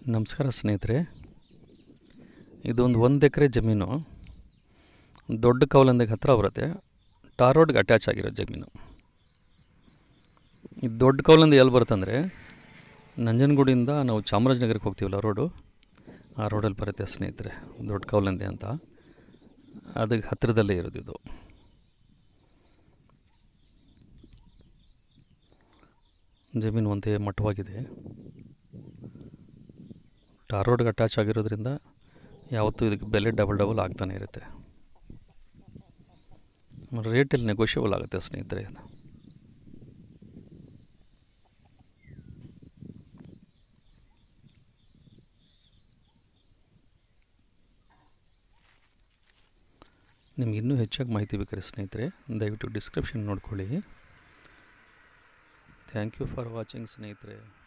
ನಮಸ್ಕಾರ ಸ್ನೇಹಿತರೆ. ಇದೊಂದು 1 ಎಕರೆ ಜಮೀನು. ದೊಡ್ಡ ಕೌಲಂದಿಗೆ ಹತ್ತಿರ ಬರುತ್ತೆ. ಟಾರ್ ರೋಡ್ಗೆ ಅಟ್ಯಾಚ್ ಆಗಿರೋ ಜಮೀನು. ಈ ದೊಡ್ಡ ಕೌಲಂದಿ ಎಲ್ಲಿ ಬರುತ್ತಂದರೆ, ನಂಜನಗೂಡಿಂದ ನಾವು ಚಾಮರಾಜನಗರಕ್ಕೆ ಹೋಗ್ತೀವಲ್ಲ ರೋಡು, ಆ ರೋಡಲ್ಲಿ ಬರುತ್ತೆ ಸ್ನೇಹಿತರೆ ದೊಡ್ಡ ಕೌಲಂದಿ ಅಂತ. ಅದಕ್ಕೆ ಹತ್ತಿರದಲ್ಲೇ ಇರೋದು ಇದು. ಜಮೀನು ಒಂದೇ ಮಟ್ಟವಾಗಿದೆ. ಟಾರ್ ರೋಡ್ಗೆ ಅಟ್ಯಾಚ್ ಆಗಿರೋದ್ರಿಂದ ಯಾವತ್ತೂ ಇದಕ್ಕೆ ಬೆಲೆ ಡಬಲ್ ಆಗ್ತಾನೆ ಇರುತ್ತೆ. ರೇಟಲ್ಲಿ ನೆಗೋಷಿಯಬಲ್ ಆಗುತ್ತೆ ಸ್ನೇಹಿತರೆ. ನಿಮ್ಗೆ ಇನ್ನೂ ಹೆಚ್ಚಾಗಿ ಮಾಹಿತಿ ಬೇಕಾದ್ರೆ ಸ್ನೇಹಿತರೆ, ದಯವಿಟ್ಟು ಡಿಸ್ಕ್ರಿಪ್ಷನ್ ನೋಡ್ಕೊಳ್ಳಿ. ಥ್ಯಾಂಕ್ ಯು ಫಾರ್ ವಾಚಿಂಗ್ ಸ್ನೇಹಿತರೆ.